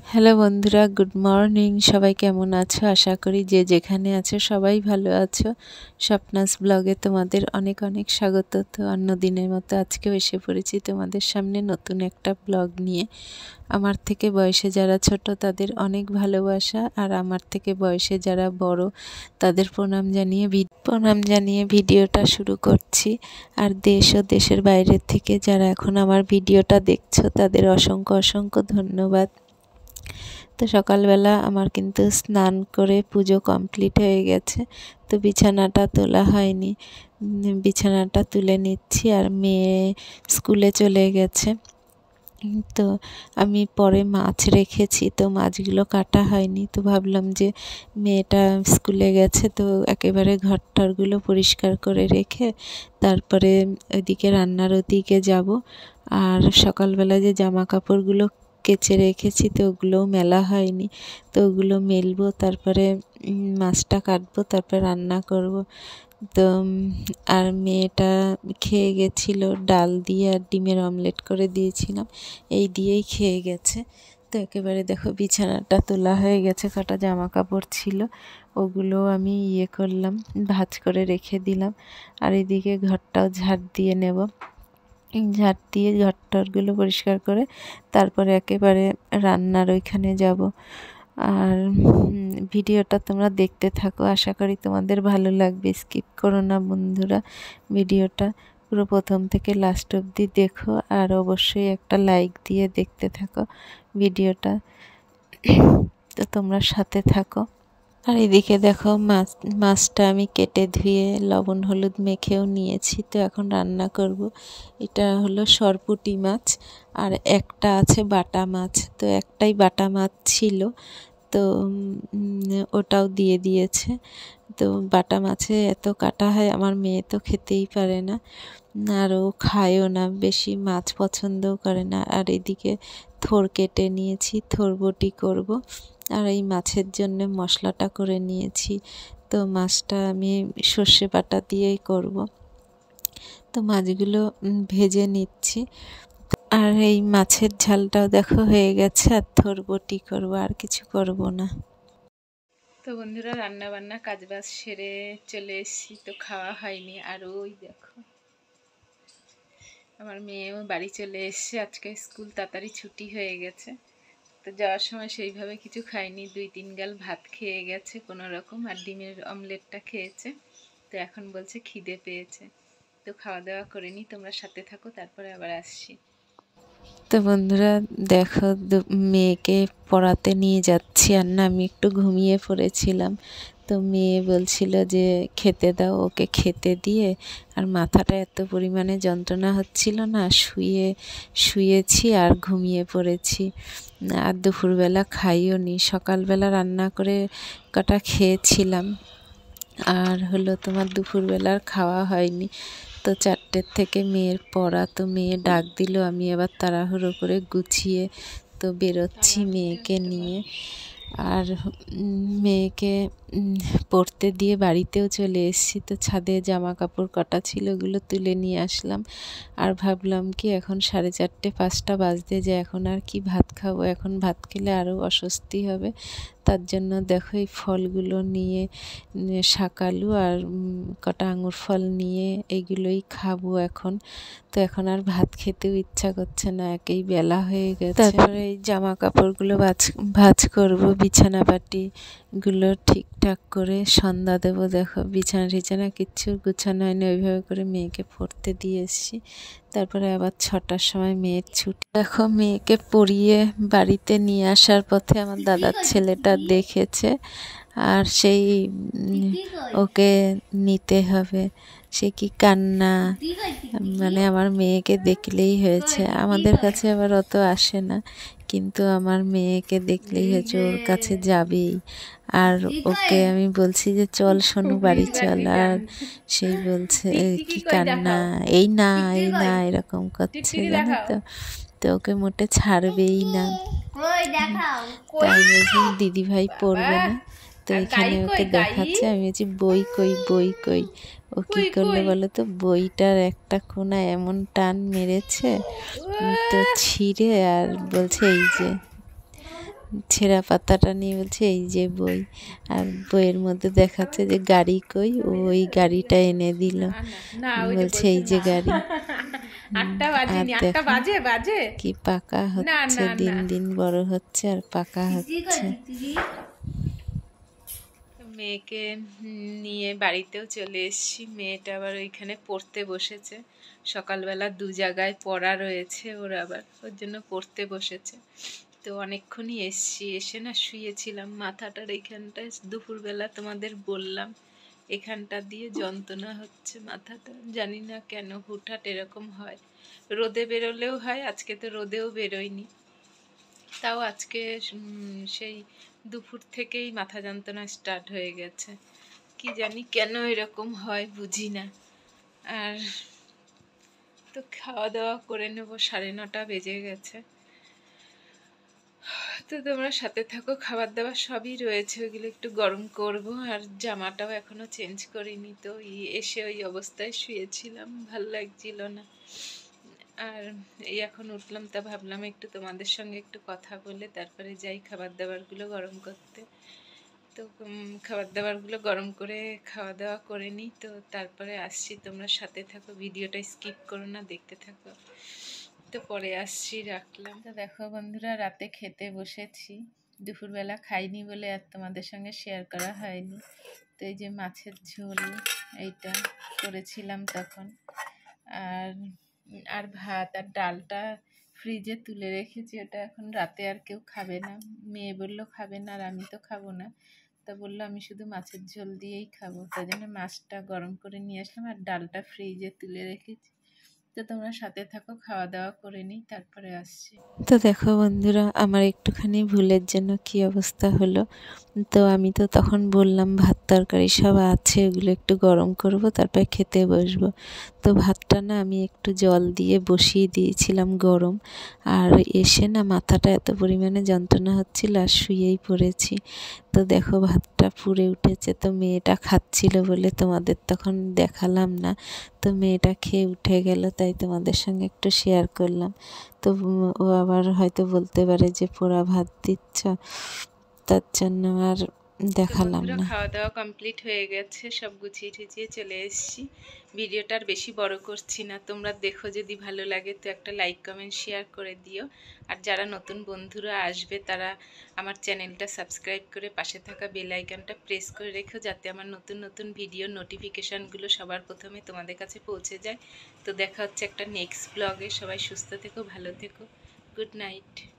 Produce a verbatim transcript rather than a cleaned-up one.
Hello বন্ধুরা, good morning. সবাই কেমন আছো? আশা করি যে যেখানে আছো সবাই ভালো আছো। স্বপ্নাস ব্লগে তোমাদের অনেক অনেক স্বাগত। তো অন্য দিনের মতো আজকেও এসে পড়েছি তোমাদের সামনে নতুন একটা ব্লগ নিয়ে। আমার থেকে বয়সে যারা ছোট তাদের অনেক ভালোবাসা, আর আমার থেকে বয়সে যারা বড় তাদের প্রণাম জানিয়ে প্রণাম জানিয়ে ভিডিওটা শুরু করছি। আর দেশ ও দেশের বাইরের থেকে যারা এখন আমার ভিডিওটা দেখছো তাদের অসংখ্য অসংখ্য ধন্যবাদ। তো সকালবেলা আমার কিন্তু স্নান করে পুজো কমপ্লিট হয়ে গেছে, তো বিছানাটা তোলা হয়নি, বিছানাটা তুলে নিচ্ছি। আর মেয়ে স্কুলে চলে গেছে, তো আমি পরে মাছ রেখেছি, তো মাছগুলো কাটা হয়নি। তো ভাবলাম যে মেয়েটা স্কুলে গেছে, তো একেবারে ঘর টরগুলো পরিষ্কার করে রেখে তারপরে ওইদিকে রান্নার ওদিকে যাব। আর সকালবেলা যে জামা কাপড়গুলো কেচে রেখেছি তো ওগুলোও মেলা হয়নি, তো ওগুলো মেলবো, তারপরে মাছটা কাটবো, তারপরে রান্না করব। তো আর মেয়েটা খেয়ে গেছিলো ডাল দিয়ে, আর ডিমের অমলেট করে দিয়েছিলাম, এই দিয়েই খেয়ে গেছে। তো একেবারে দেখো বিছানাটা তোলা হয়ে গেছে, কটা জামা কাপড় ছিল ওগুলো আমি ইয়ে করলাম, ভাঁজ করে রেখে দিলাম। আর এদিকে ঘরটাও ঝাড় দিয়ে নেব, ঝাড় দিয়ে ঘরটরগুলো পরিষ্কার করে তারপরে একেবারে রান্নার ওইখানে যাব। আর ভিডিওটা তোমরা দেখতে থাকো, আশা করি তোমাদের ভালো লাগবে। স্কিপ করো না বন্ধুরা, ভিডিওটা পুরো প্রথম থেকে লাস্ট অবধি দেখো, আর অবশ্যই একটা লাইক দিয়ে দেখতে থাকো ভিডিওটা। তো তোমরা সাথে থাকো। আর এদিকে দেখো মাছ মাছটা আমি কেটে ধুয়ে লবণ হলুদ মেখেও নিয়েছি, তো এখন রান্না করব। এটা হলো সরপুঁটি মাছ, আর একটা আছে বাটা মাছ, তো একটাই বাটা মাছ ছিল, তো ওটাও দিয়ে দিয়েছে। তো বাটা মাছে এত কাটা হয়, আমার মেয়ে তো খেতেই পারে না, আর ও খায়ও না, বেশি মাছ পছন্দও করে না। আর এদিকে থোর কেটে নিয়েছি, থোর বটি করব। আর এই মাছের জন্য মশলাটা করে নিয়েছি, তো মাছটা আমি সর্ষে বাটা দিয়েই করব। তো মাছগুলো ভেজে নিচ্ছি, আর এই মাছের ঝালটাও দেখো হয়ে গেছে। আর থোর বটি করব, আর কিছু করব না। তো বন্ধুরা রান্না বান্না কাজবাজ সেরে চলে এসেছি, তো খাওয়া হয়নি। আর ওই দেখো আমার মেয়েও বাড়ি চলে এসছে, আজকে স্কুল তাড়াতাড়ি ছুটি হয়ে গেছে, তো যাওয়ার সময় সেইভাবে কিছু খাইনি, দুই তিন গাল ভাত খেয়ে গেছে কোনো রকম, আর ডিমের অমলেটটা খেয়েছে। তো এখন বলছে খিদে পেয়েছে, তো খাওয়া দাওয়া করে নি, তোমরা সাথে থাকো, তারপরে আবার আসছি। তো বন্ধুরা দেখো মেয়েকে পড়াতে নিয়ে যাচ্ছি, আর না আমি একটু ঘুমিয়ে পড়েছিলাম, তো মেয়ে বলছিল যে খেতে দাও, ওকে খেতে দিয়ে আর মাথাটা এত পরিমাণে যন্ত্রণা হচ্ছিল না, শুয়ে শুয়েছি আর ঘুমিয়ে পড়েছি। আর দুপুরবেলা খাইও নি, সকালবেলা রান্না করে কটা খেয়েছিলাম, আর হলো তোমার দুপুরবেলার খাওয়া হয়নি। তো চারটের থেকে মেয়ের পড়া, তো মেয়ে ডাক দিল, আমি আবার তাড়াহুড়ো করে গুছিয়ে তো বেরোচ্ছি মেয়েকে নিয়ে। আর মেয়েকে পড়তে দিয়ে বাড়িতেও চলে এসেছি, তো ছাদে জামা কাপড় কটা ছিল ওগুলো তুলে নিয়ে আসলাম। আর ভাবলাম কি এখন সাড়ে চারটে পাঁচটা বাজতে যায়, এখন আর কি ভাত খাবো, এখন ভাত খেলে আরও অস্বস্তি হবে। তার জন্য দেখো এই ফলগুলো নিয়ে, শাকালু আর কটা আঙুর ফল নিয়ে এইগুলোই খাবো এখন। তো এখন আর ভাত খেতেও ইচ্ছা করছে না, একেই বেলা হয়ে গেছে। তারপরে এই জামা কাপড়গুলো ভাজ ভাজ করবো, বিছানা পাটিগুলো ঠিকঠাক করে সন্ধ্যা দেবো। দেখো বিছানা টিছানা কিচ্ছু গুছানো হয়নি, ওইভাবে করে মেয়েকে পড়তে দিয়ে এসেছি। তারপরে আবার ছটার সময় মেয়ের ছুটি। দেখো মেয়েকে পড়িয়ে বাড়িতে নিয়ে আসার পথে আমার দাদার ছেলেটা দেখেছে, আর সেই ওকে নিতে হবে, সে কি কান্না, মানে আমার মেয়েকে দেখলেই হয়েছে। আমাদের কাছে আবার অত আসে না, কিন্তু আমার মেয়েকে দেখলেই হয়েছে ওর কাছে যাবেই। আর ওকে আমি বলছি যে চল সোনু বাড়ি চল, আর সেই বলছে কি কান্না, এই না এই না এরকম করছে, জানো তো। তো ওকে মোটে ছাড়বেই না, তাই বলছি দিদিভাই পড়বে না। তো এখানে ওকে দেখাচ্ছে, আমি বলছি বই কই বই কই। ও কী করলো বলো তো, বইটার একটা কোনা এমন টান মেরেছে তো ছিঁড়ে, আর বলছে এই যে। ছেঁড়া পাতাটা নিয়ে বলছে এই যে বই, আর বইয়ের মধ্যে দেখাচ্ছে যে গাড়ি কই, ও ওই গাড়িটা এনে দিল, বলছে এই যে গাড়ি। আর দেখো কি পাকা হচ্ছে, দিন দিন বড় হচ্ছে আর পাকা হচ্ছে। মেয়েকে নিয়ে বাড়িতেও চলে এসেছি, মেয়েটা আবার ওইখানে পড়তে বসেছে। সকালবেলা দু জায়গায় পড়া রয়েছে ওর, আবার ওর জন্য পড়তে বসেছে। তো অনেকক্ষণই এসছি, এসে না শুয়েছিলাম, মাথাটার এইখানটায় দুপুরবেলা তোমাদের বললাম এখানটা দিয়ে যন্ত্রণা হচ্ছে মাথাটা, জানি না কেন হুটহাট এরকম হয়। রোদে বেরোলেও হয়, আজকে তো রোদেও বেরোয়নি, তাও আজকে সেই দুপুর থেকেই মাথা যন্ত্রণা স্টার্ট হয়ে গেছে। কি জানি কেন এরকম হয়, বুঝি না। আর তো খাওয়া দাওয়া করে নেব, সাড়ে নটা বেজে গেছে। তো তোমরা সাথে থাকো, খাবার দাবার সবই রয়েছে, ওইগুলো একটু গরম করব। আর জামাটাও এখনো চেঞ্জ করিনি, তো এসে ওই অবস্থায় শুয়েছিলাম, ভাল লাগছিল না। আর এই এখন উঠলাম, তা ভাবলাম একটু তোমাদের সঙ্গে একটু কথা বলে তারপরে যাই খাবার দাবারগুলো গরম করতে। তো খাবার দাবারগুলো গরম করে খাওয়া দাওয়া করে নিই, তো তারপরে আসছি। তোমরা সাথে থাকো, ভিডিওটা স্কিপ করো না, দেখতে থাকো। তো পরে আসছি, রাখলাম। তো দেখো বন্ধুরা, রাতে খেতে বসেছি। দুপুরবেলা খাইনি বলে আর তোমাদের সঙ্গে শেয়ার করা হয়নি। তো এই যে মাছের ঝোল এইটা করেছিলাম তখন, আর আর ভাত আর ডালটা ফ্রিজে তুলে রেখেছি, ওটা এখন রাতে আর কেউ খাবে না। মেয়ে বললো খাবে না, আর আমি তো খাবো না, তা বললো আমি শুধু মাছের ঝোল দিয়েই খাবো। তাই জন্য মাছটা গরম করে নিয়ে আসলাম, আর ডালটা ফ্রিজে তুলে রেখেছি। তো তোমরা সাথে থাকো, খাওয়া দাওয়া করে নিই, তারপরে আসছি। তো দেখো বন্ধুরা, আমার একটুখানি ভুলের জন্য কি অবস্থা হলো। তো আমি তো তখন বললাম ভাত তরকারি সব আছে, ওগুলো একটু গরম করব, তারপরে খেতে বসবো। তো ভাতটা না আমি একটু জল দিয়ে বসিয়ে দিয়েছিলাম গরম, আর এসে না মাথাটা এত পরিমাণে যন্ত্রণা হচ্ছিল আর শুয়েই পড়েছি। তো দেখো ভাতটা পুড়ে উঠেছে, তো মেয়েটা খাচ্ছিল বলে তোমাদের তখন দেখালাম না। তো মেয়েটা খেয়ে উঠে গেল, তাই তোমাদের সঙ্গে একটু শেয়ার করলাম। তো ও আবার হয়তো বলতে পারে যে পোড়া ভাত দিচ্ছ, তার জন্য আর দেখালাম না। খাওয়া দাওয়া কমপ্লিট হয়ে গেছে, সব গুছিয়ে টুছিয়ে চলে এসেছি। ভিডিওটা আর বেশি বড় করছি না, তোমরা দেখো, যদি ভালো লাগে তো একটা লাইক কমেন্ট শেয়ার করে দিও। আর যারা নতুন বন্ধুরা আসবে তারা আমার চ্যানেলটা সাবস্ক্রাইব করে পাশে থাকা বেল আইকনটা প্রেস করে রেখো, যাতে আমার নতুন নতুন ভিডিও নোটিফিকেশানগুলো সবার প্রথমে তোমাদের কাছে পৌঁছে যায়। তো দেখা হচ্ছে একটা নেক্সট ব্লগে। সবাই সুস্থ থেকো, ভালো থেকো, গুড নাইট।